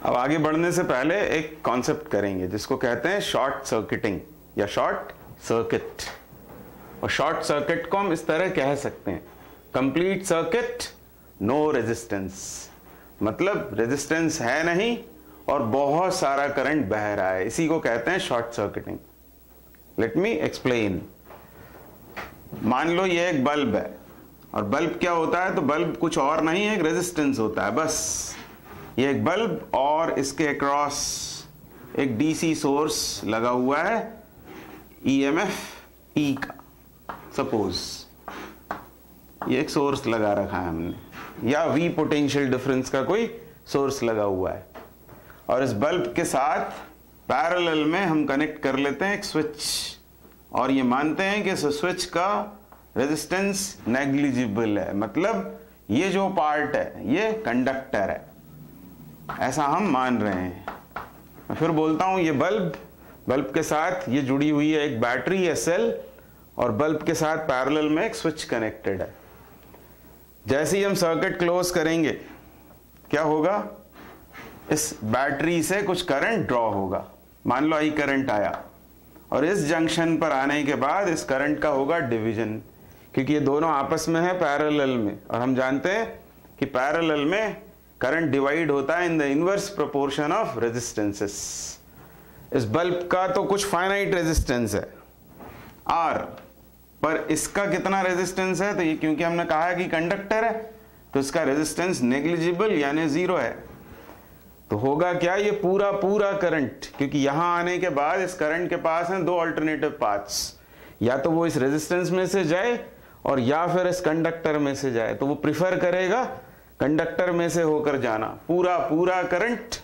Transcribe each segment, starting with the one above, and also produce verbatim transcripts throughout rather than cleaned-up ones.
अब आगे बढ़ने से पहले एक कॉन्सेप्ट करेंगे जिसको कहते हैं शॉर्ट सर्किटिंग या शॉर्ट सर्किट। और शॉर्ट सर्किट को हम इस तरह कह सकते हैं, कंप्लीट सर्किट नो रेजिस्टेंस, मतलब रेजिस्टेंस है नहीं और बहुत सारा करंट बह रहा है, इसी को कहते हैं short circuiting. Let me explain. मान लो ये एक बल्ब है और बल्ब क्या होता है, तो बल्ब कुछ और नहीं है, एक रेजिस्टेंस होता है बस। ये एक बल्ब और इसके अक्रॉस एक डीसी सोर्स लगा हुआ है, ईएमएफ ई का, सपोज ये एक सोर्स लगा रखा है हमने, या वी पोटेंशियल डिफरेंस का कोई सोर्स लगा हुआ है, और इस बल्ब के साथ पैरेलल में हम कनेक्ट कर लेते हैं एक स्विच, और ये मानते हैं कि इस स्विच का रेजिस्टेंस नेग्लिजिबल है, मतलब ये जो पार्ट है ये कंडक्टर है, ऐसा हम मान रहे हैं। मैं फिर बोलता हूं, ये बल्ब बल्ब के साथ ये जुड़ी हुई है एक बैटरी या सेल, और बल्ब के साथ पैरेलल में एक स्विच कनेक्टेड है। जैसे ही हम सर्किट क्लोज करेंगे क्या होगा, इस बैटरी से कुछ करंट ड्रॉ होगा, मान लो आई करंट आया, और इस जंक्शन पर आने के बाद इस करंट का होगा डिवीजन, क्योंकि ये दोनों आपस में है पैरेलल में, और हम जानते हैं कि पैरेलल में करंट डिवाइड होता है in the inverse proportion of resistances. इस बल्ब का तो कुछ फाइनाइट रेजिस्टेंस है आर, पर इसका कितना रेजिस्टेंस है, तो ये क्योंकि हमने कहा है कि कंडक्टर है तो इसका रेजिस्टेंस नेग्लिजिबल यानी जीरो है। तो होगा क्या, ये पूरा पूरा करंट, क्योंकि यहां आने के बाद इस करंट के पास हैं दो अल्टरनेटिव पाथ्स, या तो वो इस रेजिस्टेंस में से जाए और या फिर इस कंडक्टर में से जाए, तो वो प्रिफर करेगा कंडक्टर में से होकर जाना। पूरा पूरा करंट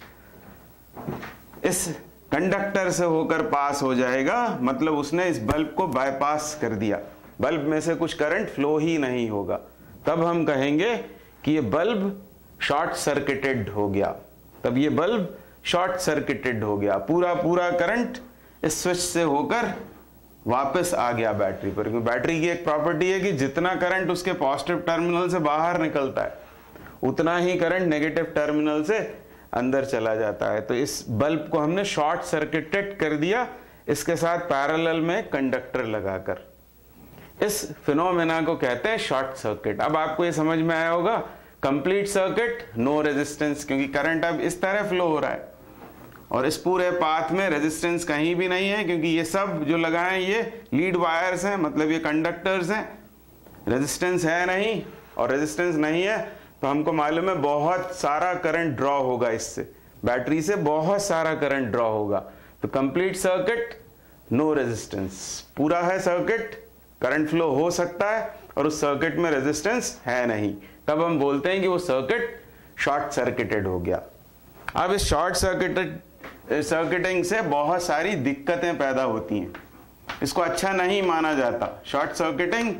इस कंडक्टर से होकर पास हो जाएगा, मतलब उसने इस बल्ब को बाईपास कर दिया, बल्ब में से कुछ करंट फ्लो ही नहीं होगा। तब हम कहेंगे कि ये बल्ब शॉर्ट सर्किटेड हो गया, तब ये बल्ब शॉर्ट सर्किटेड हो गया, पूरा पूरा करंट इस स्विच से होकर वापस आ गया बैटरी पर। क्योंकि बैटरी की एक प्रॉपर्टी है कि जितना करंट उसके पॉजिटिव टर्मिनल से बाहर निकलता है उतना ही करंट नेगेटिव टर्मिनल से अंदर चला जाता है। तो इस बल्ब को हमने शॉर्ट सर्किटेड कर दिया, इसके साथ पैरेलल में कंडक्टर लगाकर। इस फिनोमेना को कहते हैं शॉर्ट सर्किट। अब आपको ये समझ में आया होगा, कंप्लीट सर्किट नो रेजिस्टेंस, क्योंकि करंट अब इस तरह फ्लो हो रहा है और इस पूरे पाथ में रेजिस्टेंस कहीं भी नहीं है, क्योंकि ये सब जो लगाए ये लीड वायर्स हैं, मतलब ये कंडक्टर्स हैं। रेजिस्टेंस है नहीं, और रेजिस्टेंस नहीं है तो हमको मालूम है बहुत सारा करंट ड्रॉ होगा, इससे बैटरी से बहुत सारा करंट ड्रॉ होगा। तो कंप्लीट सर्किट नो रेजिस्टेंस, पूरा है सर्किट, करंट फ्लो हो सकता है और उस सर्किट में रेजिस्टेंस है नहीं, तब हम बोलते हैं कि वो सर्किट शॉर्ट सर्किटेड हो गया। अब इस शॉर्ट सर्किटेड सर्किटिंग से बहुत सारी दिक्कतें पैदा होती हैं, इसको अच्छा नहीं माना जाता। शॉर्ट सर्किटिंग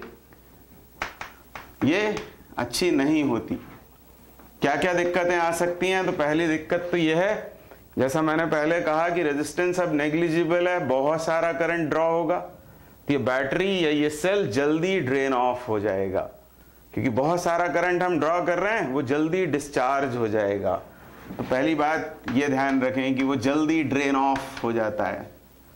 ये अच्छी नहीं होती। क्या क्या दिक्कतें आ सकती हैं, तो पहली दिक्कत तो यह है, जैसा मैंने पहले कहा कि रेजिस्टेंस अब नेग्लिजिबल है, बहुत सारा करंट ड्रॉ होगा, तो ये बैटरी या ये सेल जल्दी ड्रेन ऑफ हो जाएगा, क्योंकि बहुत सारा करंट हम ड्रॉ कर रहे हैं, वो जल्दी डिस्चार्ज हो जाएगा। तो पहली बात ये ध्यान रखें कि वो जल्दी ड्रेन ऑफ हो जाता है।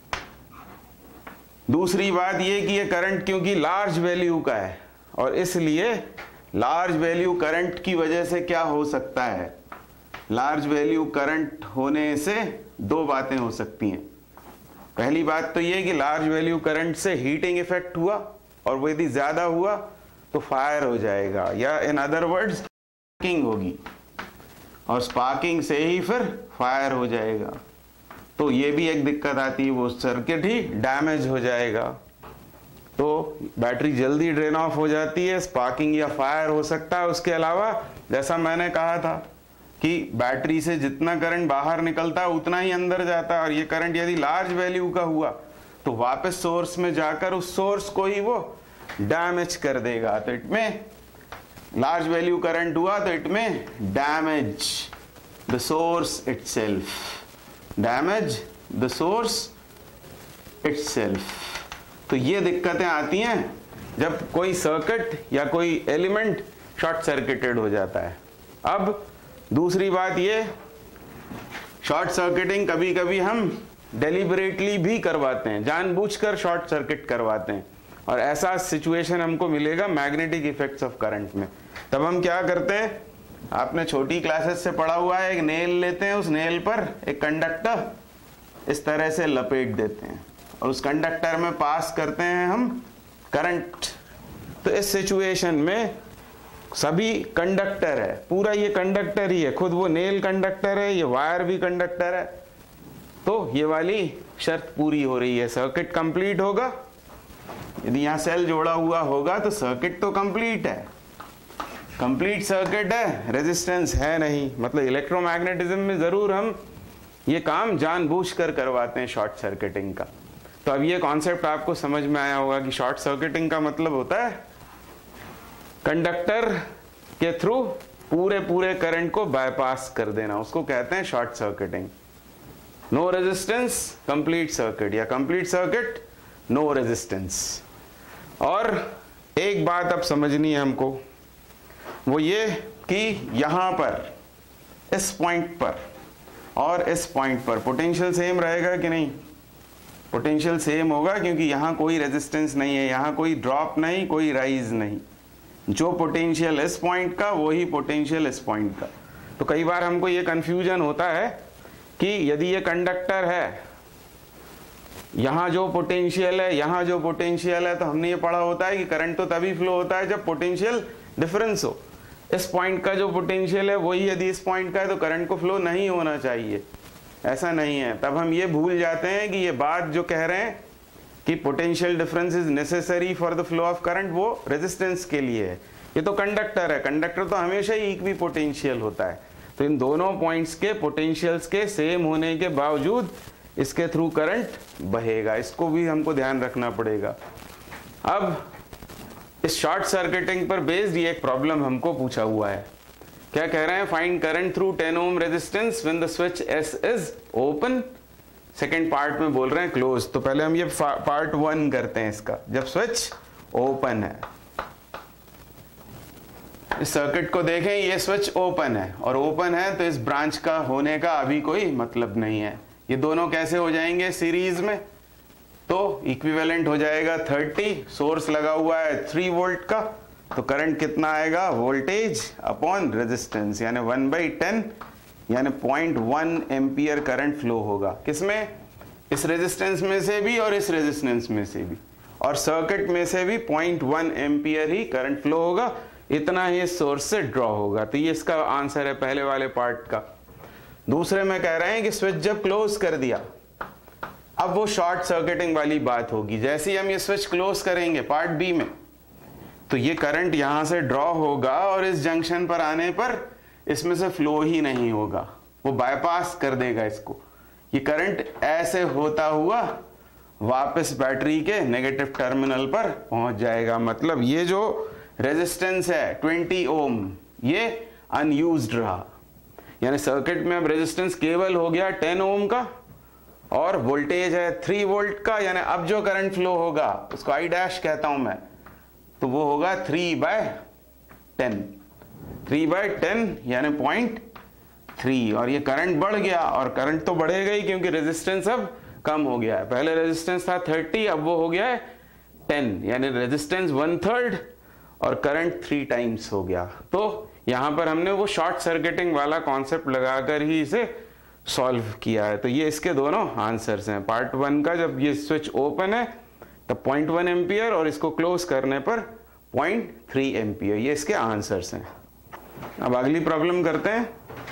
दूसरी बात ये कि ये करंट क्योंकि लार्ज वैल्यू का है, और इसलिए लार्ज वैल्यू करंट की वजह से क्या हो सकता है, लार्ज वैल्यू करंट होने से दो बातें हो सकती हैं। पहली बात तो ये कि लार्ज वैल्यू करंट से हीटिंग इफेक्ट हुआ, और वो यदि ज्यादा हुआ तो फायर हो जाएगा, या इन अदर वर्ड्स स्पार्किंग होगी, और स्पार्किंग से ही फिर फायर हो जाएगा। तो ये भी एक दिक्कत आती है, वो सर्किट ही डैमेज हो जाएगा, तो बैटरी जल्दी ड्रेन ऑफ हो जाती है, स्पार्किंग या फायर हो सकता है। उसके अलावा जैसा मैंने कहा था कि बैटरी से जितना करंट बाहर निकलता है उतना ही अंदर जाता है, और ये करंट यदि लार्ज वैल्यू का हुआ तो वापस सोर्स में जाकर उस सोर्स को ही वो डैमेज कर देगा। तो इट में लार्ज वैल्यू करंट हुआ तो it may damage the source itself, damage the source itself. तो ये दिक्कतें आती हैं जब कोई सर्किट या कोई एलिमेंट शॉर्ट सर्किटेड हो जाता है। अब दूसरी बात ये शॉर्ट सर्किटिंग कभी कभी हम डेलिबरेटली भी करवाते हैं, जानबूझकर शॉर्ट सर्किट करवाते हैं, और ऐसा सिचुएशन हमको मिलेगा मैग्नेटिक इफेक्ट्स ऑफ करंट में। तब हम क्या करते हैं, आपने छोटी क्लासेस से पढ़ा हुआ है, एक नेल लेते हैं, उस नेल पर एक कंडक्टर इस तरह से लपेट देते हैं और उस कंडक्टर में पास करते हैं हम करंट। तो इस सिचुएशन में सभी कंडक्टर है, पूरा ये कंडक्टर ही है, खुद वो नेल कंडक्टर है, ये वायर भी कंडक्टर है, तो ये वाली शर्त पूरी हो रही है, सर्किट कंप्लीट होगा। यदि यहाँ सेल जोड़ा हुआ होगा तो सर्किट तो कंप्लीट है, कंप्लीट सर्किट है, रेजिस्टेंस है नहीं, मतलब इलेक्ट्रोमैग्नेटिज्म में जरूर हम ये काम जानबूझकर करवाते हैं शॉर्ट सर्किटिंग का। तो अब ये कॉन्सेप्ट आपको समझ में आया होगा कि शॉर्ट सर्किटिंग का मतलब होता है कंडक्टर के थ्रू पूरे पूरे करंट को बाईपास कर देना, उसको कहते हैं short circuiting. No resistance complete circuit, या कंप्लीट सर्किट नो रेजिस्टेंस। और एक बात अब समझनी है हमको, वो ये कि यहां पर इस पॉइंट पर और इस पॉइंट पर पोटेंशियल सेम रहेगा कि नहीं? पोटेंशियल सेम होगा, क्योंकि यहां कोई रेजिस्टेंस नहीं है, यहां कोई ड्रॉप नहीं, कोई राइज नहीं। जो पोटेंशियल इस पॉइंट का वही पोटेंशियल इस पॉइंट का। तो कई बार हमको ये कंफ्यूजन होता है कि यदि ये कंडक्टर है, यहां जो पोटेंशियल है, यहां जो पोटेंशियल है, तो हमने ये पढ़ा होता है कि करंट तो तभी फ्लो होता है जब पोटेंशियल डिफरेंस हो। इस पॉइंट का जो पोटेंशियल है वही यदि इस पॉइंट का है तो करंट को फ्लो नहीं होना चाहिए, ऐसा नहीं है। तब हम ये भूल जाते हैं कि ये बात जो कह रहे हैं कि potential difference is necessary for the flow of current, वो रेजिस्टेंस के लिए है। ये तो कंडक्टर है, कंडक्टर तो हमेशा ही इक्वी पोटेंशियल होता है। तो इन दोनों पॉइंट्स के पोटेंशियल्स के सेम होने के बावजूद इसके थ्रू करंट बहेगा, इसको भी हमको ध्यान रखना पड़ेगा। अब इस शॉर्ट सर्किटिंग पर बेस्ड ये एक प्रॉब्लम हमको पूछा हुआ है। क्या कह रहे हैं? Find current through ten ohm resistance when the switch S is open. Second part में बोल रहे हैं क्लोज। तो पहले हम ये पार्ट वन करते हैं इसका, जब स्विच ओपन है। इस सर्किट को देखें, ये स्विच ओपन है, और ओपन है तो इस ब्रांच का होने का अभी कोई मतलब नहीं है। ये दोनों कैसे हो जाएंगे सीरीज में? तो इक्विवेलेंट हो जाएगा थर्टी, सोर्स लगा हुआ है थ्री वोल्ट का, तो करंट कितना आएगा? वोल्टेज अपॉन रेजिस्टेंस, यानी वन बाई टेन, यानी point one ampere current flow होगा। किसमें? इस रेजिस्टेंस में से भी और इस रेजिस्टेंस में से भी, और सर्किट में से भी पॉइंट वन एम्पियर ही करंट फ्लो होगा, इतना ही सोर्स से ड्रॉ होगा। तो ये इसका आंसर है पहले वाले पार्ट का। दूसरे में कह रहे हैं कि स्विच जब क्लोज कर दिया, अब वो शॉर्ट सर्किटिंग वाली बात होगी। जैसे ही हम ये स्विच क्लोज करेंगे पार्ट बी में, तो ये करंट यहां से ड्रॉ होगा और इस जंक्शन पर आने पर इसमें से फ्लो ही नहीं होगा, वो बाईपास कर देगा इसको। ये करंट ऐसे होता हुआ वापस बैटरी के नेगेटिव टर्मिनल पर पहुंच जाएगा। मतलब ये जो रेजिस्टेंस है ट्वेंटी ओम, ये अनयूज्ड रहा, यानी सर्किट में अब रेजिस्टेंस केवल हो गया टेन ओम का, और वोल्टेज है थ्री वोल्ट का, यानी अब जो करंट फ्लो होगा उसको आई डैश कहता हूं मैं, तो वो होगा three by ten, three by ten यानी पॉइंट थ्री। और ये करंट बढ़ गया, और करंट तो बढ़ेगा ही क्योंकि रेजिस्टेंस अब कम हो गया है। पहले रेजिस्टेंस था थर्टी, अब वो हो गया है टेन, यानी रेजिस्टेंस वन थर्ड और करंट थ्री टाइम्स हो गया। तो यहां पर हमने वो शॉर्ट सर्किटिंग वाला कॉन्सेप्ट लगाकर ही इसे सॉल्व किया है। तो ये इसके दोनों आंसर्स हैं। पार्ट वन का जब ये स्विच ओपन है तब पॉइंट वन एम्पियर, और इसको क्लोज करने पर पॉइंट थ्री एम्पियर, ये इसके आंसर्स हैं। अब अगली प्रॉब्लम करते हैं।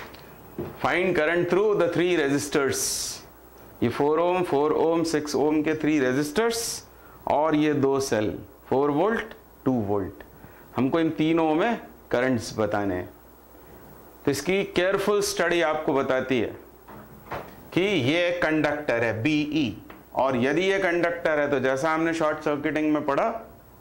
Find current through the three resistors. ये four ohm, four ohm, six ohm के थ्री रेजिस्टर्स, और ये दो cell four volt, two volt. हमको इन तीनों में करंट्स बताने हैं। तो इसकी केयरफुल स्टडी आपको बताती है कि ये कंडक्टर है बीई, और यदि ये कंडक्टर है तो जैसा हमने शॉर्ट सर्किटिंग में पढ़ा,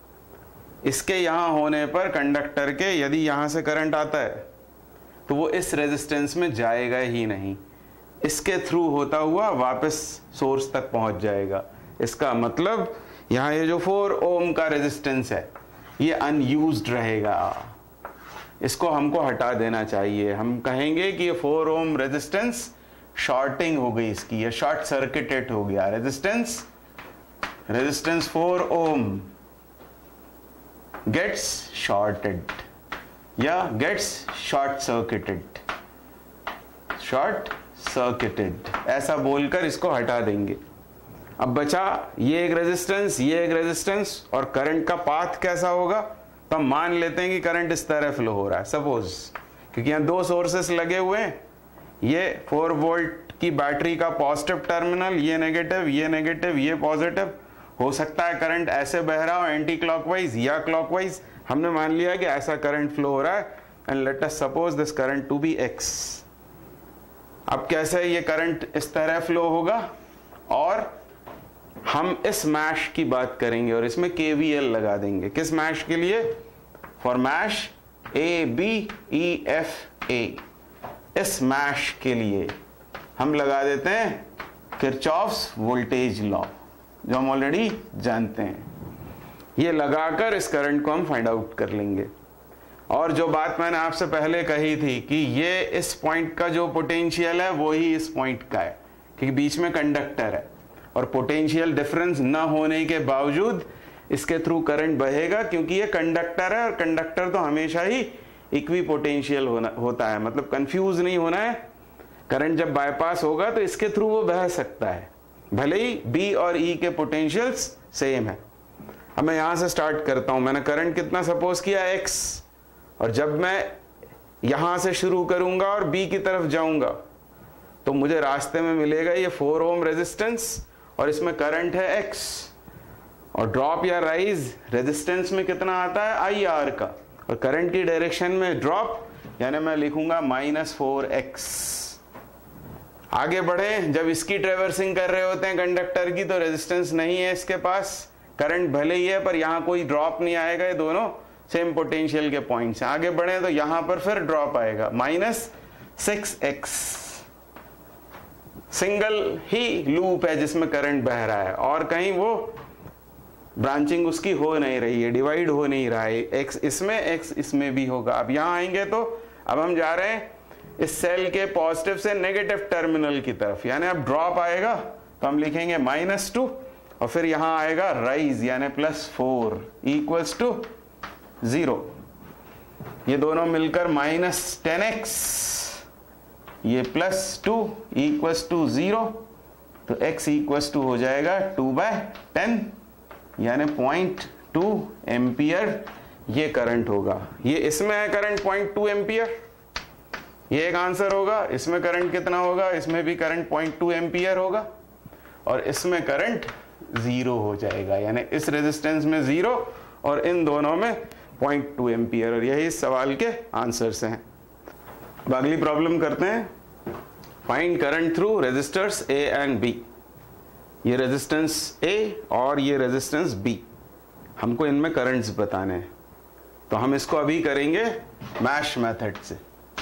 इसके यहां होने पर कंडक्टर के यदि यहां से करंट आता है तो वो इस रेजिस्टेंस में जाएगा ही नहीं, इसके थ्रू होता हुआ वापस सोर्स तक पहुंच जाएगा। इसका मतलब यहां ये जो फोर ओम का रेजिस्टेंस है ये अनयूज्ड रहेगा, इसको हमको हटा देना चाहिए। हम कहेंगे कि ये फोर ओम रेजिस्टेंस शॉर्टिंग हो गई इसकी, ये शॉर्ट सर्किटेड हो गया। Resistance resistance four ohm gets shorted या gets short circuited, short circuited ऐसा बोलकर इसको हटा देंगे। अब बचा ये एक रेजिस्टेंस, ये एक रेजिस्टेंस, और करंट का पाथ कैसा होगा, तो हम मान लेते हैं कि करंट इस तरह फ्लो हो रहा है सपोज, क्योंकि यहां दो सोर्सेस लगे हुए हैं, ये फोर वोल्ट की बैटरी का पॉजिटिव टर्मिनल, ये नेगेटिव, ये नेगेटिव, ये पॉजिटिव। हो सकता है करंट ऐसे बह रहा हो एंटी क्लॉकवाइज या क्लॉकवाइज, हमने मान लिया कि ऐसा करंट फ्लो हो रहा है, and let us suppose this current to be X. अब कैसे ये करंट इस तरह फ्लो होगा, और हम इस मैश की बात करेंगे और इसमें केवीएल लगा देंगे। किस मैश के लिए, for mesh A B E F A, इस मैश के लिए हम लगा देते हैं किरचॉफ्स वोल्टेज लॉ, जो हम ऑलरेडी जानते हैं। ये लगाकर इस करंट को हम फाइंड आउट कर लेंगे। और जो बात मैंने आपसे पहले कही थी कि ये इस पॉइंट का जो पोटेंशियल है वो ही इस पॉइंट का है, क्योंकि बीच में कंडक्टर है, और पोटेंशियल डिफरेंस न होने के बावजूद इसके थ्रू करंट बहेगा, क्योंकि ये कंडक्टर है, और कंडक्टर तो हमेशा ही इक्वी पोटेंशियल होना होता है। मतलब कंफ्यूज नहीं होना है, करंट जब बाईपास होगा तो इसके थ्रू वो बह सकता है, भले ही बी और ई के पोटेंशियल्स सेम है। अब मैं यहां से स्टार्ट करता हूं, मैंने करंट कितना सपोज किया एक्स, और जब मैं यहां से शुरू करूंगा और बी की तरफ जाऊंगा तो मुझे रास्ते में मिलेगा ये फोर ओम रेजिस्टेंस, और इसमें करंट है एक्स, और ड्रॉप या राइज रेजिस्टेंस में कितना आता है आई आर का, और करंट की डायरेक्शन में ड्रॉप, यानी मैं लिखूंगा माइनस फोर एक्स। आगे बढ़े, जब इसकी ट्रेवर्सिंग कर रहे होते हैं कंडक्टर की, तो रेजिस्टेंस नहीं है इसके पास, करंट भले ही है पर यहां कोई ड्रॉप नहीं आएगा, ये दोनों सेम पोटेंशियल के पॉइंट्स हैं। आगे बढ़े तो यहां पर फिर ड्रॉप आएगा माइनस सिक्स एक्स। सिंगल ही लूप है जिसमें करंट बह रहा है, और कहीं वो ब्रांचिंग उसकी हो नहीं रही है, डिवाइड हो नहीं रहा है, एक्स इसमें एक्स इसमें भी होगा। अब यहां आएंगे तो अब हम जा रहे हैं इस सेल के पॉजिटिव से नेगेटिव टर्मिनल की तरफ, यानी अब ड्रॉप आएगा तो हम लिखेंगे माइनस टू, और फिर यहां आएगा राइज यानी plus four equals to zero. ये दोनों मिलकर माइनस टेन एक्स, ये plus two equals to zero, तो x इक्वल्स टू हो जाएगा टू बाय टेन, यानी पॉइंट टू एम्पियर ये करंट होगा। ये इसमें है करंट पॉइंट टू एम्पियर, ये एक आंसर होगा। इसमें करंट कितना होगा, इसमें भी करंट पॉइंट टू एम्पियर होगा, और इसमें करंट जीरो हो जाएगा, यानी इस रेजिस्टेंस में जीरो और इन दोनों में पॉइंट टू एम्पियर, और यही इस सवाल के आंसर्स हैं। अब अगली प्रॉब्लम करते हैं, find current through resistors A and B. ये रेजिस्टेंस ए और ये रेजिस्टेंस बी, हमको इनमें करंट्स बताने हैं, तो हम इसको अभी करेंगे मैश मेथड से।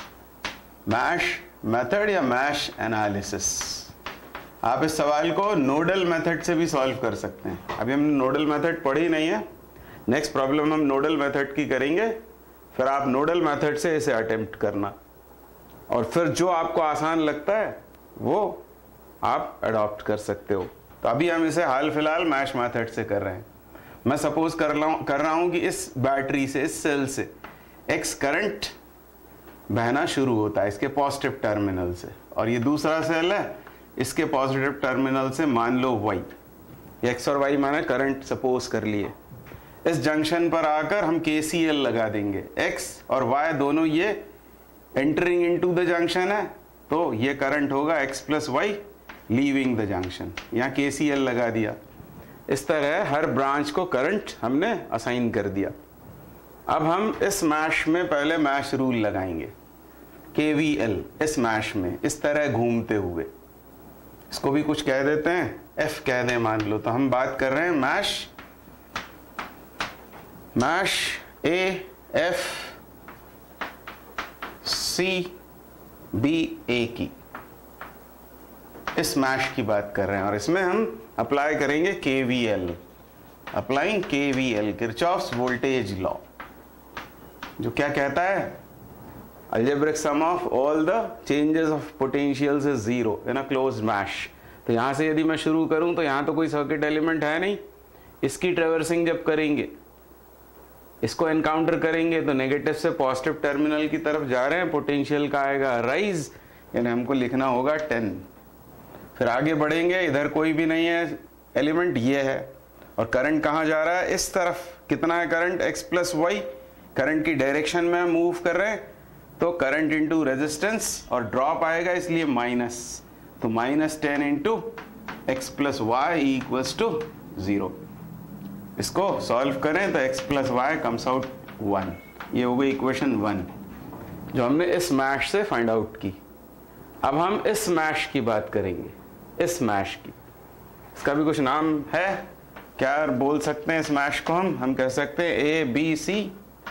मैश मेथड या मैश एनालिसिस, आप इस सवाल को नोडल मेथड से भी सॉल्व कर सकते हैं। अभी हमने नोडल मेथड पढ़ी नहीं है, नेक्स्ट प्रॉब्लम हम नोडल मेथड की करेंगे, फिर आप नोडल मेथड से इसे अटेम्प्ट करना, और फिर जो आपको आसान लगता है वो आप अडॉप्ट कर सकते हो। तो अभी हम इसे हाल फिलहाल मैश मेथड से कर रहे हैं। मैं सपोज कर रहा हूं कर रहा हूं कि इस बैटरी से, इस सेल से एक्स करंट बहना शुरू होता है इसके पॉजिटिव टर्मिनल से, और ये दूसरा सेल है, इसके पॉजिटिव टर्मिनल से मान लो वाई, एक्स और वाई मैंने करंट सपोज कर लिए। इस जंक्शन पर आकर हम केसीएल लगा देंगे, एक्स और वाई दोनों ये एंटरिंग इनटू द जंक्शन है, तो ये करंट होगा X plus Y leaving the junction, यहाँ केसीएल लगा दिया। इस तरह हर ब्रांच को करंट हमने असाइन कर दिया। अब हम इस मैश में पहले मैश रूल लगाएंगे, केवीएल इस मैश में इस तरह घूमते हुए, इसको भी कुछ कह देते हैं, एफ कह दें मान लो। तो हम बात कर रहे हैं mesh mesh A F C B A की, इस मैश की बात कर रहे हैं, और इसमें हम अप्लाई करेंगे KVL, applying KVL Kirchhoff's voltage law, जो क्या कहता है, algebraic sum of all the changes of potentials is zero in a closed mesh. तो यहाँ से यदि मैं शुरू करूँ तो यहाँ तो कोई सर्किट एलिमेंट है नहीं, इसकी ट्रेवर्सिंग जब करेंगे, इसको एनकाउंटर करेंगे तो नेगेटिव से पॉजिटिव टर्मिनल की तरफ जा रहे हैं, पोटेंशियल का आएगा राइज, यानी हमको लिखना होगा टेन। फिर आगे बढ़ेंगे, इधर कोई भी नहीं है एलिमेंट, ये है, और करंट कहाँ जा रहा है, इस तरफ। कितना है current, X plus Y, current की डायरेक्शन में हम मूव कर रहे हैं, तो करंट इंटू रेजिस्टेंस, और ड्रॉप आएगा इसलिए माइनस, तो minus ten into X plus Y equals to zero. इसको सॉल्व करें तो x plus Y comes out one. ये हो गई इक्वेशन वन जो हमने इस मैश से फाइंड आउट की। अब हम इस मैश की बात करेंगे, इस मैश की। इसका भी कुछ नाम है, क्या बोल सकते हैं इस मैश को हम हम कह सकते हैं A B C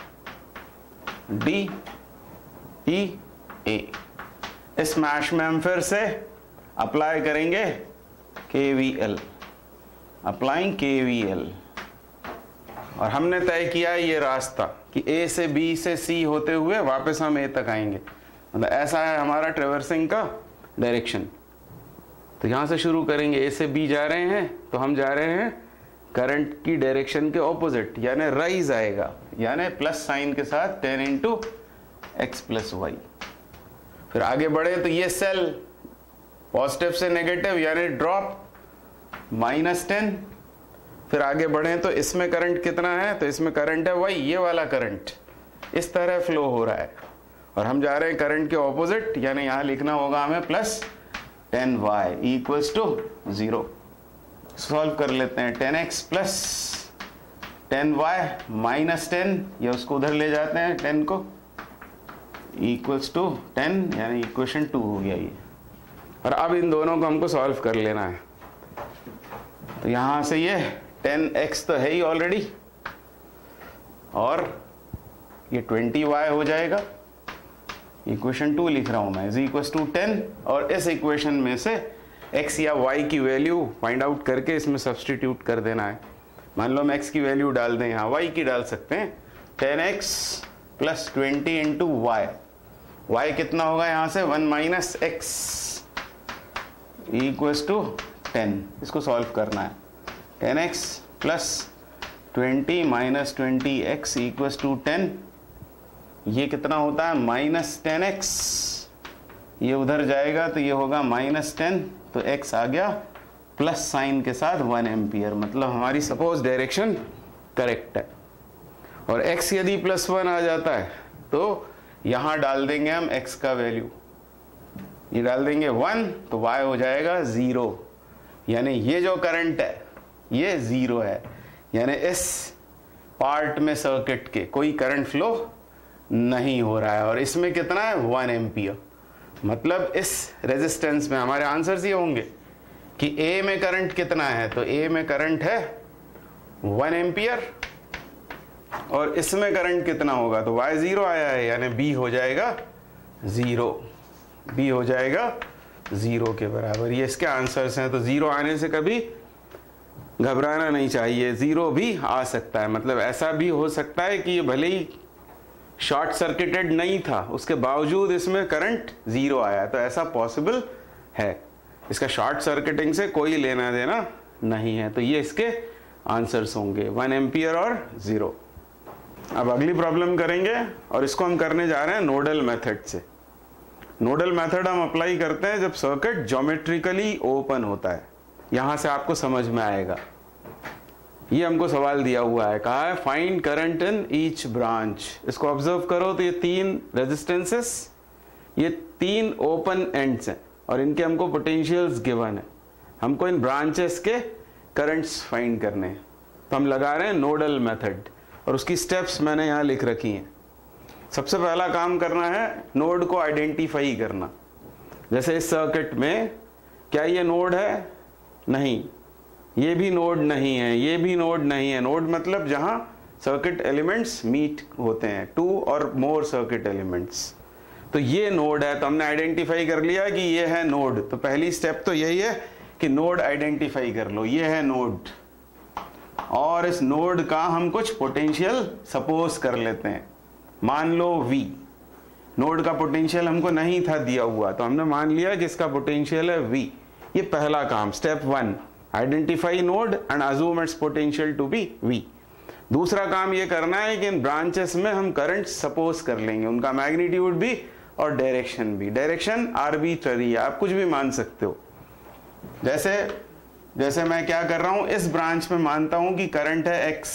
D E ए। इस मैश में हम फिर से अप्लाई करेंगे K V L, applying K V L. और हमने तय किया ये रास्ता कि ए से बी से सी होते हुए वापस हम ए तक आएंगे, मतलब ऐसा है हमारा ट्रेवर्सिंग का डायरेक्शन। तो यहाँ से शुरू करेंगे, ए से बी जा रहे हैं तो हम जा रहे हैं करंट की डायरेक्शन के ऑपोजिट, यानी राइज आएगा, यानी प्लस साइन के साथ ten into X plus Y. फिर आगे बढ़े तो ये सेल पॉजिटिव से नेगेटिव यानी ड्रॉप, माइनस टेन। फिर आगे बढ़े तो इसमें करंट कितना है, तो इसमें करंट है वही ये वाला करंट, इस तरह फ्लो हो रहा है, और हम जा रहे हैं करंट के ऑपोजिट, यानी यहां लिखना होगा हमें plus ten Y equals to zero. Solve कर लेते हैं, ten X plus ten Y minus ten, ये उसको उधर ले जाते हैं टेन को, इक्वल्स टू टेन, यानी इक्वेशन टू हो गया ये। और अब इन दोनों को हमको सॉल्व कर लेना है। तो यहां से ये टेन एक्स तो है ही ऑलरेडी, और ये ट्वेंटी वाई हो जाएगा, इक्वेशन टू लिख रहा हूं मैं, इज इक्वल्स टू टेन। और इस इक्वेशन में से x या y की वैल्यू फाइंड आउट करके इसमें सब्सटीट्यूट कर देना है। मान लो हम x की वैल्यू डाल दें, यहाँ y की डाल सकते हैं, ten X plus twenty into Y, Y कितना होगा यहाँ से one minus X equals to ten. इसको सॉल्व करना है, ten X plus twenty minus twenty X equals to ten, ये कितना होता है माइनस टेन एक्स, ये उधर जाएगा तो ये होगा माइनस टेन, तो x आ गया प्लस साइन के साथ वन एम्पियर, मतलब हमारी सपोज डायरेक्शन करेक्ट है। और x यदि प्लस वन आ जाता है तो यहां डाल देंगे हम x का वैल्यू, ये डाल देंगे वन, तो y हो जाएगा जीरो, यानी ये जो करंट है ये जीरो है, यानी इस पार्ट में सर्किट के कोई करंट फ्लो नहीं हो रहा है। और इसमें कितना है वन एम्पियर, मतलब इस रेजिस्टेंस में हमारे आंसर्स ये होंगे कि A में करंट कितना है, तो A में करंट है वन एम्पियर, और इसमें करंट कितना होगा, तो Y जीरो आया है, यानी B हो जाएगा जीरो, B हो जाएगा जीरो के बराबर। ये इसके आंसर्स हैं। तो जीरो आने से कभी घबराना नहीं चाहिए, जीरो भी आ सकता है, मतलब ऐसा भी हो सकता है कि ये भले ही शॉर्ट सर्किटेड नहीं था उसके बावजूद इसमें करंट जीरो आया, तो ऐसा पॉसिबल है। इसका शॉर्ट सर्किटिंग से कोई लेना देना नहीं है। तो ये इसके आंसर्स होंगे, वन एम्पियर और जीरो। अब अगली प्रॉब्लम करेंगे, और इसको हम करने जा रहे हैं नोडल मेथड से। नोडल मेथड हम अप्लाई करते हैं जब सर्किट ज्योमेट्रिकली ओपन होता है। यहां से आपको समझ में आएगा, ये हमको सवाल दिया हुआ है, कहा है find current in each branch. इसको ऑब्जर्व करो तो ये तीन रेजिस्टेंसेस, ये तीन ओपन एंड्स हैं, और इनके हमको पोटेंशियल्स गिवन है। हमको इन ब्रांचेस के करंट्स फाइंड करने हैं, तो हम लगा रहे हैं नोडल मेथड, और उसकी स्टेप्स मैंने यहाँ लिख रखी हैं। सबसे पहला काम करना है नोड को आइडेंटिफाई करना। जैसे इस सर्किट में क्या ये नोड है, नहीं, ये भी नोड नहीं है, ये भी नोड नहीं है। नोड मतलब जहां सर्किट एलिमेंट्स मीट होते हैं, टू और मोर सर्किट एलिमेंट्स, तो ये नोड है। तो हमने आइडेंटिफाई कर लिया कि ये है नोड। तो पहली स्टेप तो यही है कि नोड आइडेंटिफाई कर लो, ये है नोड, और इस नोड का हम कुछ पोटेंशियल सपोज कर लेते हैं, मान लो V। नोड का पोटेंशियल हमको नहीं था दिया हुआ, तो हमने मान लिया कि इसका पोटेंशियल है V। ये पहला काम, step one, identify node and assume its potential to be V। दूसरा काम ये करना है कि इन ब्रांचेस में हम करंट सपोज कर लेंगे, उनका मैग्नीट्यूड भी और डायरेक्शन भी। डायरेक्शन आर्बिट्ररी है, आप कुछ भी मान सकते हो। जैसे जैसे मैं क्या कर रहा हूं, इस ब्रांच में मानता हूं कि करंट है X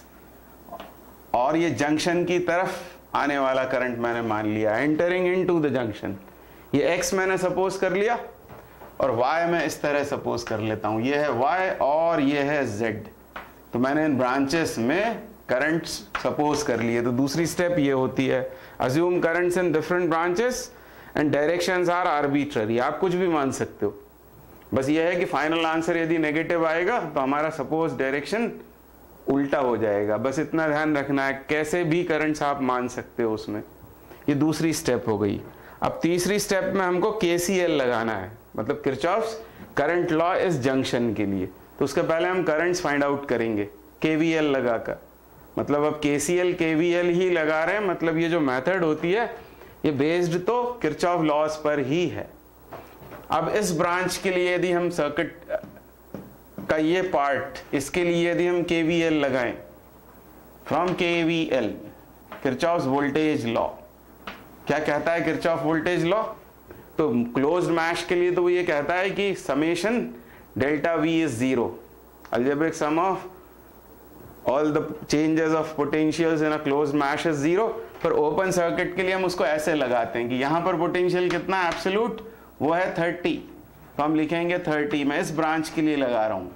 और ये जंक्शन की तरफ आने वाला करंट मैंने मान लिया, एंटरिंग इनटू द जंक्शन। ये X मैंने सपोज कर लिया और Y मैं इस तरह सपोज कर लेता हूं, ये है Y और ये है Z। तो मैंने इन ब्रांचेस में करंट सपोज कर लिए। तो दूसरी स्टेप ये होती है, assume currents in different branches and directions are arbitrary. आप कुछ भी मान सकते हो, बस ये है कि फाइनल आंसर यदि नेगेटिव आएगा तो हमारा सपोज डायरेक्शन उल्टा हो जाएगा। बस इतना ध्यान रखना है, कैसे भी करंट्स आप मान सकते हो उसमें। ये दूसरी स्टेप हो गई। अब तीसरी स्टेप में हमको केसीएल लगाना है, मतलब किरचॉफ्स करंट लॉ इस जंक्शन के लिए। तो उसके पहले हम करंट्स फाइंड आउट करेंगे केवीएल लगाकर। मतलब अब केसीएल केवीएल ही लगा रहे हैं, मतलब ये जो मेथड होती है ये बेस्ड तो किरचॉफ लॉस पर ही है। अब इस ब्रांच के लिए यदि हम सर्किट का ये पार्ट, इसके लिए यदि हम केवीएल लगाएं, from KVL Kirchhoff's voltage law, क्या कहता है किरचॉफ वोल्टेज लॉ? तो क्लोज्ड मैश के लिए तो वो ये कहता है कि summation delta V is zero, algebraic sum of all the changes of potentials in a closed mesh is zero. पर ओपन सर्किट के लिए हम उसको ऐसे लगाते हैं कि यहां पर पोटेंशियल कितना है एब्सोल्यूट, वो है थर्टी, तो हम लिखेंगे थर्टी। मैं इस ब्रांच के लिए लगा रहा हूं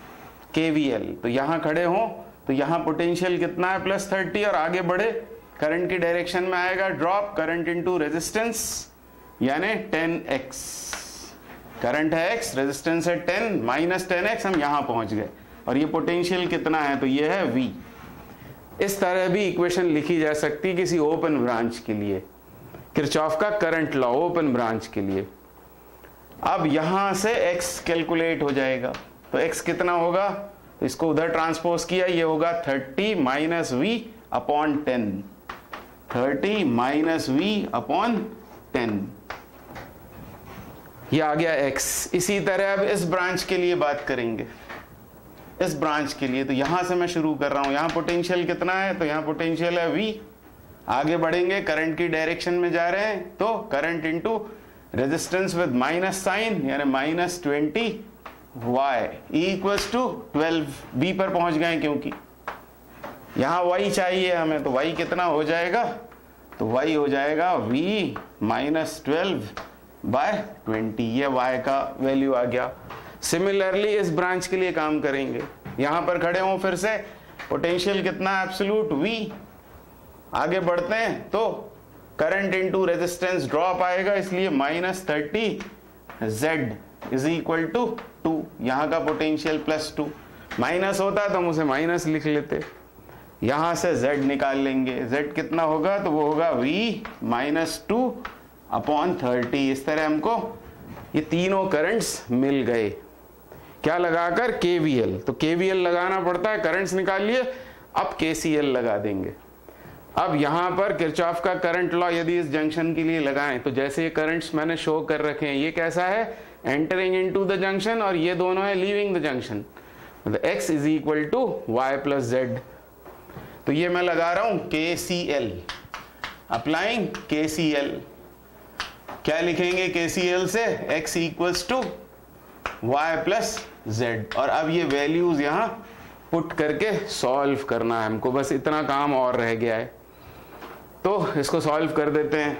केवीएल, तो यहां खड़े हो तो यहां पोटेंशियल कितना है प्लस थर्टी, और आगे बढ़े करंट की डायरेक्शन में आएगा ड्रॉप, करंट इनटू रेजिस्टेंस यानी टेन एक्स। करंट है x, रेजिस्टेंस है टेन, माइनस टेन एक्स, हम यहां पहुंच गए। और ये पोटेंशियल कितना है, तो ये है V। इस तरह भी इक्वेशन लिखी जा सकती है किसी ओपन ब्रांच के लिए, किरचॉफ का करंट लॉ ओपन ब्रांच के लिए। अब यहां से x कैलकुलेट हो जाएगा, तो x कितना होगा, तो इसको उधर ट्रांसपोज किया, ये होगा thirty minus V upon ten, thirty minus V upon ten, ये आ गया x। इसी तरह अब इस ब्रांच के लिए बात करेंगे, इस ब्रांच के लिए। तो यहां से मैं शुरू कर रहा हूं, यहां पोटेंशियल कितना है, तो यहां पोटेंशियल है V। आगे बढ़ेंगे, करंट की डायरेक्शन में जा रहे हैं, तो current into resistance with minus sign यानी minus twenty Y equals to twelve. B पर पहुंच गए क्योंकि यहां y चाहिए हमें, तो y कितना हो जाएगा, तो y हो जाएगा V minus twelve by twenty, ये y का वैल्यू आ गया। सिमिलरली इस ब्रांच के लिए काम करेंगे, यहां पर खड़े हों, फिर से पोटेंशियल कितना है एब्सोल्यूट V। आगे बढ़ते हैं तो करंट इनटू रेजिस्टेंस ड्रॉप आएगा, इसलिए minus thirty Z is equal to two, यहां का पोटेंशियल प्लस टू, माइनस होता तो हम उसे माइनस लिख लेते। यहां से z निकाल लेंगे, z कितना होगा, तो वो होगा V minus two upon thirty. इस तरह हमको ये तीनों करंट्स मिल गए, क्या लगाकर केवीएल। तो केवीएल लगाना पड़ता है, करंट्स निकाल लिए, अब केसीएल लगा देंगे। अब यहां पर किरचॉफ का करंट लॉ यदि इस जंक्शन के लिए लगाएं, तो जैसे ये करंट्स मैंने शो कर रखे हैं, ये कैसा है, एंटरिंग इनटू द जंक्शन, और ये दोनों है लीविंग द जंक्शन, मतलब x is equal to Y plus Z. तो ये मैं लगा रहा हूं केसीएल, अप्लाइंग केसीएल। क्या लिखेंगे केसीएल से, x equals to Y plus Z, और अब ये वैल्यूज यहां पुट करके सॉल्व करना है हमको, बस इतना काम और रह गया है। तो इसको सॉल्व कर देते हैं।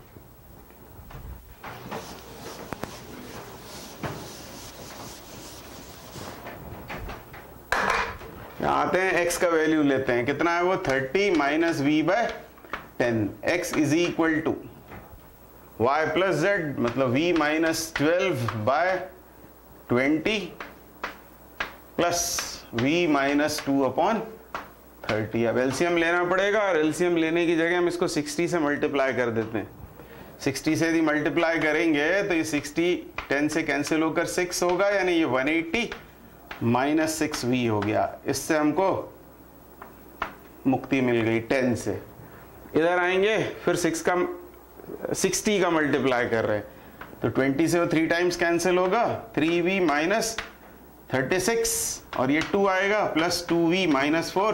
यहां आते हैं, x का वैल्यू लेते हैं, कितना है वो, thirty minus V by ten, X is equal to y plus Z, मतलब v minus twelve by twenty plus v minus two upon thirty. अब एलसीएम लेना पड़ेगा, और एलसीएम लेने की जगह हम इसको सिक्सटी से मल्टीप्लाई कर देते हैं। सिक्सटी से यदि मल्टीप्लाई करेंगे तो ये सिक्सटी टेन से कैंसिल होकर सिक्स होगा, यानी ये one eighty minus six V हो गया। इससे हमको मुक्ति मिल गई टेन से। इधर आएंगे, फिर सिक्स का सिक्सटी का मल्टीप्लाई कर रहे हैं, तो ट्वेंटी से वो थ्री टाइम्स कैंसिल होगा, three V minus thirty six, और ये टू आएगा plus two V minus four,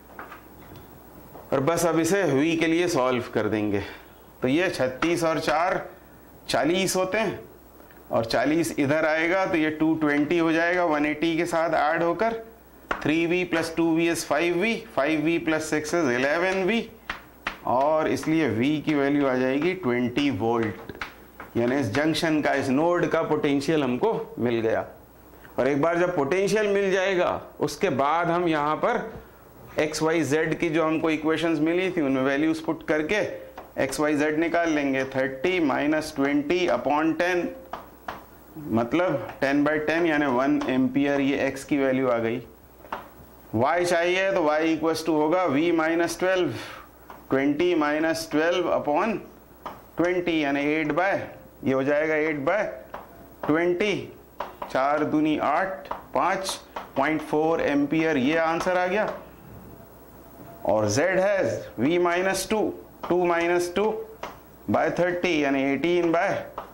और बस अब इसे v के लिए सॉल्व कर देंगे। तो ये छत्तीस और चार चालीस होते हैं, और चालीस इधर आएगा तो ये टू ट्वेंटी हो जाएगा वन एटी के साथ ऐड होकर, three V plus two V is five V, five V plus six is eleven V, और इसलिए v की वैल्यू आ जाएगी ट्वेंटी वोल्ट, यानी इस जंक्शन का, इस नोड का पोटेंशियल हमको मिल गया। और एक बार जब पोटेंशियल मिल जाएगा उसके बाद हम यहाँ पर एक्स वाई जेड की जो हमको इक्वेशंस मिली थी उनमें वैल्यूज पुट करके एक्स वाई जेड निकाल लेंगे। Thirty minus twenty upon ten, मतलब टेन बाई टेन यानी वन एम्पियर, ये एक्स की वैल्यू आ गई। y चाहिए तो y इक्वल्स टू होगा v minus twelve, twenty minus twelve upon twenty यानी एट बाय, ये हो जाएगा एट बाय ट्वेंटी, चार दूनी आठ, पाँच पॉइंट फोर एम्पियर, ये आंसर आ गया। और z है v minus two, two minus two by thirty यानी eighteen by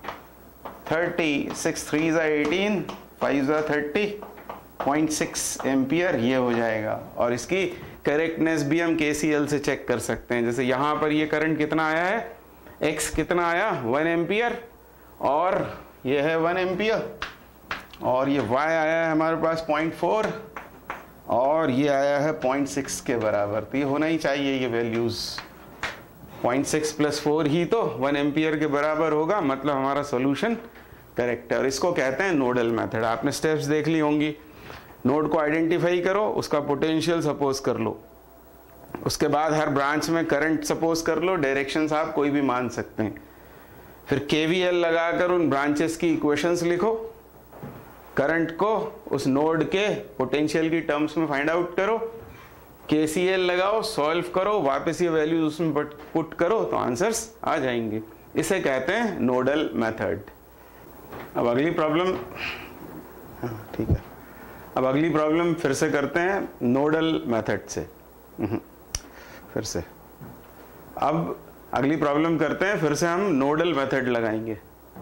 thirty, six three जा एटीन, फाइव जा थर्टी, पॉइंट सिक्स एम्पियर, ये हो जाएगा। और इसकी करेक्टनेस भी हम के सी एल से चेक कर सकते हैं। जैसे यहाँ पर ये करंट कितना आया है, x कितना आया वन एम्पियर, और ये है वन एम्पियर, और ये y आया है हमारे पास पॉइंट फोर, और ये आया है पॉइंट सिक्स के बराबर। तो ये होना ही चाहिए, ये values point six plus four ही तो वन एम्पियर के बराबर होगा, मतलब हमारा सोल्यूशन करेक्ट है। और इसको कहते हैं नोडल मेथड। आपने स्टेप्स देख ली होंगी, नोड को आइडेंटिफाई करो, उसका पोटेंशियल सपोज कर लो, उसके बाद हर ब्रांच में करंट सपोज कर लो, डायरेक्शंस आप कोई भी मान सकते हैं, फिर केवीएल लगाकर उन ब्रांचेस की इक्वेशंस लिखो, करंट को उस नोड के पोटेंशियल की टर्म्स में फाइंड आउट करो, केसीएल लगाओ, सॉल्व करो, वापस ये वैल्यूज उसमें पुट करो तो आंसर्स आ जाएंगे। इसे कहते हैं नोडल मेथड। अब अगली प्रॉब्लम, हाँ ठीक है, अब अगली प्रॉब्लम फिर से करते हैं नोडल मेथड से, फिर से अब अगली प्रॉब्लम करते हैं, फिर से हम नोडल मेथड लगाएंगे।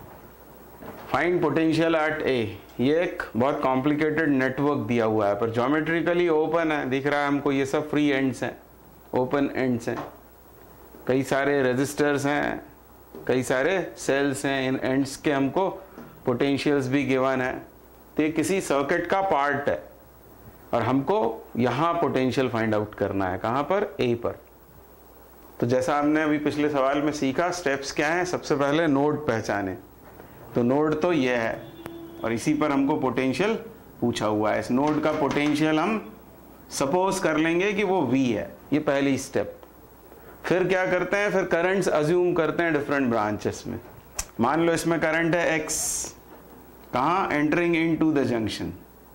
फाइंड पोटेंशियल एट ए, ये एक बहुत कॉम्प्लिकेटेड नेटवर्क दिया हुआ है, पर ज्योमेट्रिकली ओपन है, दिख रहा है हमको, ये सब फ्री एंड्स हैं, ओपन एंड्स हैं, कई सारे रेजिस्टर्स हैं, कई सारे सेल्स हैं, इन एंड्स के हमको पोटेंशियल्स भी गिवन है। तो ये किसी सर्किट का पार्ट है, और हमको यहाँ पोटेंशियल फाइंड आउट करना है, कहाँ पर, ए पर। तो जैसा हमने अभी पिछले सवाल में सीखा, स्टेप्स क्या हैं, सबसे पहले नोड पहचाने। तो नोड तो ये है, और इसी पर हमको पोटेंशियल पूछा हुआ है। इस नोड का पोटेंशियल हम सपोज कर लेंगे कि वो V है, ये पहली स्टेप। फिर क्या करते हैं, फिर करंट्स अज्यूम करते हैं डिफरेंट ब्रांचेस में। मान लो इसमें करंट है X, कहाँ, एंटरिंग इनटू द जंक्शन,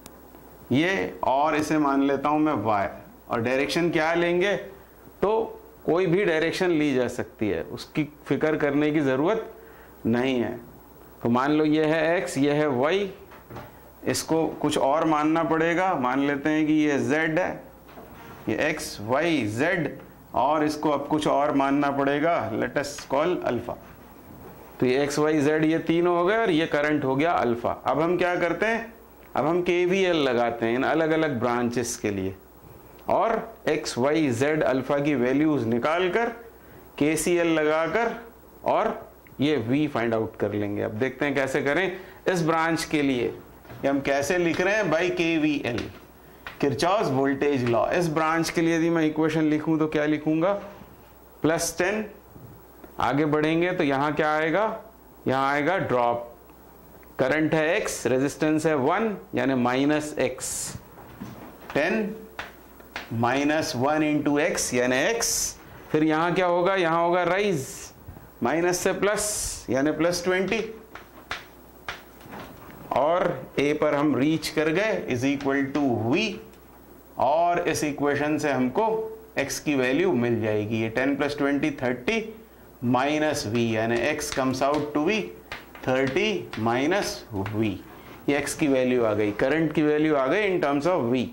ये, और इसे मान लेता हूं मैं Y, और डायरेक्शन क्या लेंगे, तो कोई भी डायरेक्शन ली जा सकती है, उसकी फिक्र करने की जरूरत नहीं है। तो मान लो ये है X, ये है Y, इसको कुछ और मानना पड़ेगा, मान लेते हैं कि ये Z है, ये X Y Z, और इसको अब कुछ और मानना पड़ेगा, लेट अस कॉल अल्फा। तो ये X Y Z ये तीनों हो गए, और ये करंट हो गया अल्फा। अब हम क्या करते हैं, अब हम के वी एल लगाते हैं इन अलग अलग ब्रांचेस के लिए, और X Y Z अल्फा की वैल्यूज निकाल कर के सी एल लगाकर और ये V फाइंड आउट कर लेंगे। अब देखते हैं कैसे करें इस ब्रांच के लिए, ये हम कैसे लिख रहे हैं, by K V L, Kirchhoff's voltage law. इस ब्रांच के लिए यदि मैं इक्वेशन लिखूं तो क्या लिखूंगा, प्लस टेन। आगे बढ़ेंगे तो यहाँ क्या आएगा, यहाँ आएगा ड्रॉप, करंट है X, रेजिस्टेंस है वन, यानी minus X, ten minus one into X यानी X। फिर यहाँ क्या होगा, यहाँ होगा राइज, माइनस से प्लस यानी प्लस ट्वेंटी, और A पर हम रीच कर गए, इज इक्वल टू V, और इस इक्वेशन से हमको X की वैल्यू मिल जाएगी। ये ten plus twenty thirty minus V, यानी X comes out to be thirty minus V। ये X की वैल्यू आ गई, करंट की वैल्यू आ गई इन टर्म्स ऑफ V।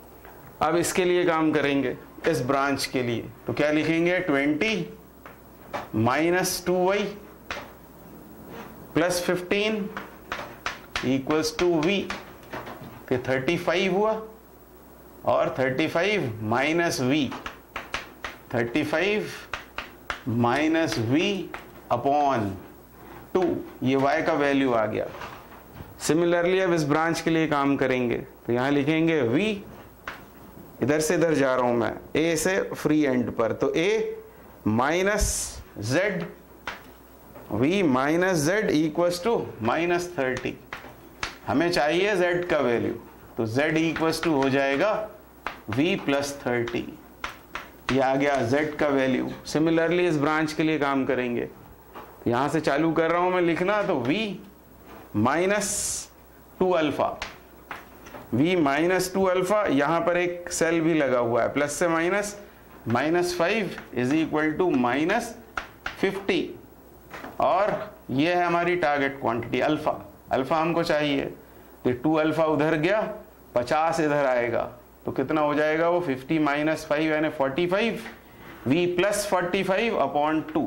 अब इसके लिए काम करेंगे, इस ब्रांच के लिए, तो क्या लिखेंगे, twenty minus two Y plus fifteen equals to V, फिर थर्टी फाइव हुआ, और thirty five minus V, thirty five minus V upon two, ये y का वैल्यू आ गया। सिमिलरली अब इस ब्रांच के लिए काम करेंगे, तो यहां लिखेंगे v, इधर से इधर जा रहा हूं मैं, a से फ्री एंड पर, तो a minus Z, v minus Z equals to minus thirty. हमें चाहिए z का वैल्यू, तो z इक्वल्स टू हो जाएगा v प्लस थर्टी, ये आ गया z का वैल्यू। सिमिलरली इस ब्रांच के लिए काम करेंगे, यहां से चालू कर रहा हूं मैं लिखना, तो v minus two alpha, v minus two alpha, यहां पर एक सेल भी लगा हुआ है, प्लस से minus, minus five is equal to minus fifty, और ये है हमारी टारगेट क्वांटिटी अल्फा। अल्फा हमको चाहिए, तो टू अल्फा उधर गया, पचास इधर आएगा, तो कितना हो जाएगा वो, फिफ्टी माइनस फाइव यानी forty five, v plus forty five upon two,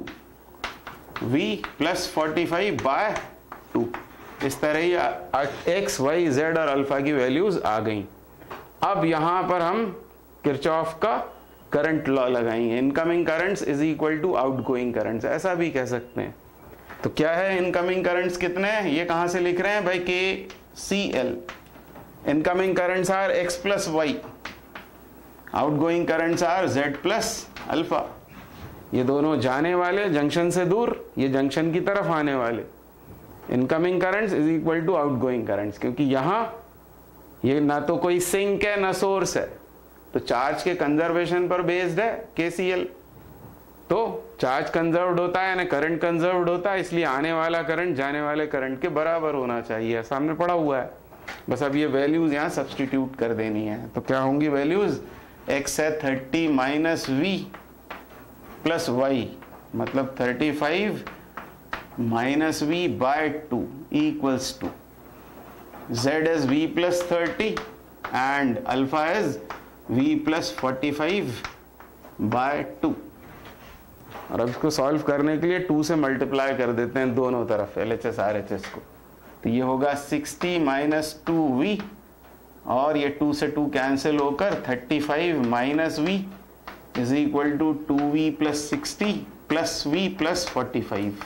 v plus forty five by two. इस तरह ही एक्स वाई जेड और अल्फा की वैल्यूज आ गई। अब यहां पर हम किरचॉफ का करंट लॉ लगाएंगे, incoming currents is equal to outgoing currents, ऐसा भी कह सकते हैं। तो क्या है, इनकमिंग करंट्स कितने हैं, ये कहां से लिख रहे हैं भाई, K C L. Incoming currents are X plus Y, outgoing currents are Z plus alpha. ये दोनों जाने वाले जंक्शन से दूर, ये जंक्शन की तरफ आने वाले। Incoming currents is equal to outgoing currents, क्योंकि यहां ये ना तो कोई सिंक है ना सोर्स है, तो चार्ज के कंजर्वेशन पर बेस्ड है केसीएल। तो चार्ज कंजर्व्ड होता है यानी करंट कंजर्व्ड होता है, इसलिए आने वाला करंट जाने वाले करंट के बराबर होना चाहिए, सामने पड़ा हुआ है। बस अब ये वैल्यूज यहां सब्स्टिट्यूट कर देनी है, तो क्या होंगी वैल्यूज, एक्स है thirty minus V plus Y, मतलब thirty five minus V by two equals to, Z is V plus thirty and alpha is V plus forty five by two. और अब इसको सॉल्व करने के लिए टू से multiply कर देते हैं दोनों तरफ, L H S R H S को, तो ये होगा सिक्सटी माइनस टू वी, और ये टू से टू कैंसिल होकर thirty five minus V is equal to two V plus sixty plus V plus forty five.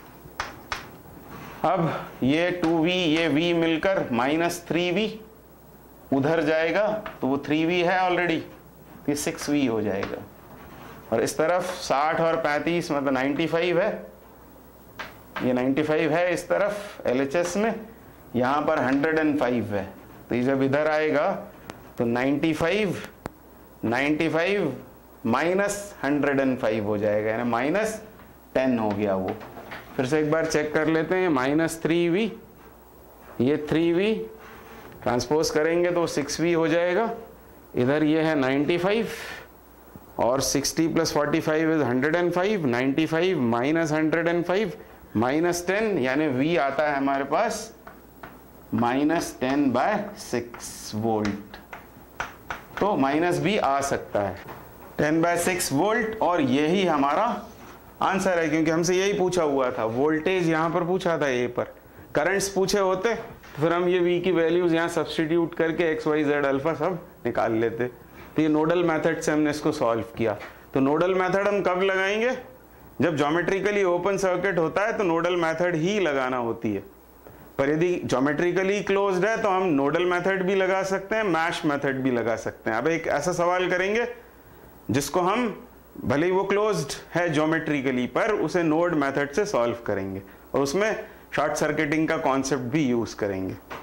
अब ये टू वी ये v मिलकर माइनस थ्री वी उधर जाएगा, तो वो थ्री वी है ऑलरेडी, ये सिक्स वी हो जाएगा। और इस तरफ साठ और पैंतीस मतलब नाइन्टी फाइव है, ये नाइन्टी फाइव है इस तरफ एल एच एस में, यहाँ पर हंड्रेड एंड फाइव है, तो ये जब इधर आएगा तो ninety five ninety five minus hundred and five हो जाएगा, यानी माइनस टेन हो गया वो। फिर से एक बार चेक कर लेते हैं, माइनस थ्री वी, ये थ्री वी ट्रांसपोज करेंगे तो सिक्स वी हो जाएगा, इधर ये है नाइन्टी फाइव और sixty plus forty five is hundred and five, ninety five minus hundred and five minus ten, यानी वी आता है हमारे पास minus ten by six volt. तो माइनस भी आ सकता है टेन बाय सिक्स वोल्ट, और यही हमारा आंसर है, क्योंकि हमसे यही पूछा हुआ था। वोल्टेज यहां पर पूछा था ए पर, करंट्स पूछे होते तो फिर हम ये वी की वैल्यूज यहां सब्स्टिट्यूट करके एक्स वाई जेड अल्फा सब निकाल लेते। तो ये नोडल मेथड से हमने इसको सॉल्व किया। तो नोडल मेथड हम कब लगाएंगे, जब ज्योमेट्रिकली ओपन सर्किट होता है तो नोडल मेथड ही लगाना होती है। पर यदि ज्योमेट्रिकली क्लोज्ड है तो हम नोडल मेथड भी लगा सकते हैं, मैश मेथड भी लगा सकते हैं। अब एक ऐसा सवाल करेंगे जिसको हम भले ही वो क्लोज्ड है ज्योमेट्रिकली, पर उसे नोड मेथड से सॉल्व करेंगे और उसमें शॉर्ट सर्किटिंग का कॉन्सेप्ट भी यूज करेंगे।